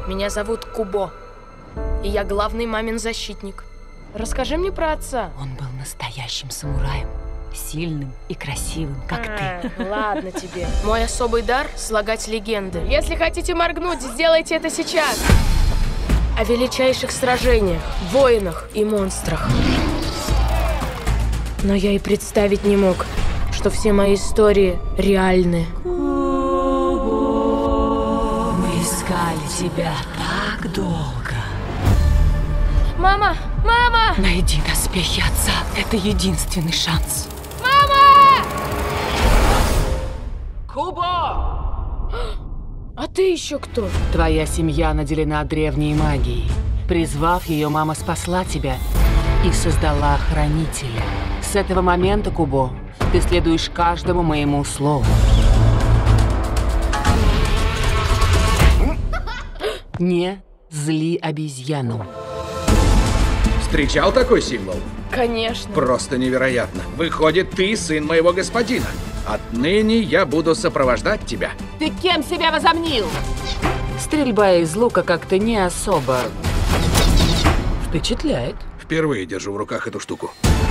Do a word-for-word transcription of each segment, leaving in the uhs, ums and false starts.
Меня зовут Кубо, и я главный мамин защитник. Расскажи мне про отца. Он был настоящим самураем, сильным и красивым, как а, ты. Ладно тебе. Мой особый дар — слагать легенды. Если хотите моргнуть, сделайте это сейчас. О величайших сражениях, воинах и монстрах. Но я и представить не мог, что все мои истории реальны. Мы искали тебя так долго. Мама! Мама! Найди доспехи отца. Это единственный шанс. Мама! Кубо! А ты еще кто? Твоя семья наделена древней магией. Призвав ее, мама спасла тебя и создала хранителя. С этого момента, Кубо, ты следуешь каждому моему слову. Не зли обезьяну. Встречал такой символ? Конечно. Просто невероятно. Выходит, ты сын моего господина. Отныне я буду сопровождать тебя. Ты кем себя возомнил? Стрельба из лука как-то не особо впечатляет. Впервые держу в руках эту штуку.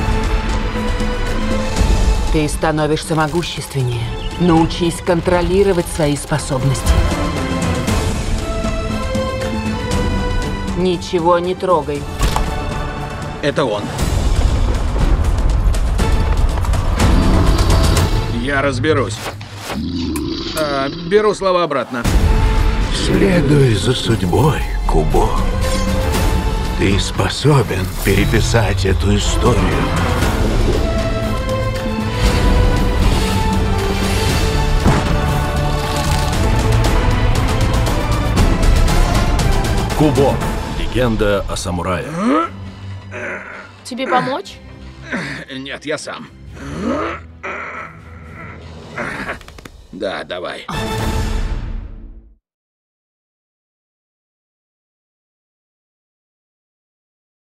Ты становишься могущественнее. Научись контролировать свои способности. Ничего не трогай. Это он. Я разберусь. А, беру слова обратно. Следуй за судьбой, Кубо. Ты способен переписать эту историю. Кубо. Легенда о самурае. Тебе помочь? Нет, я сам. Да, давай.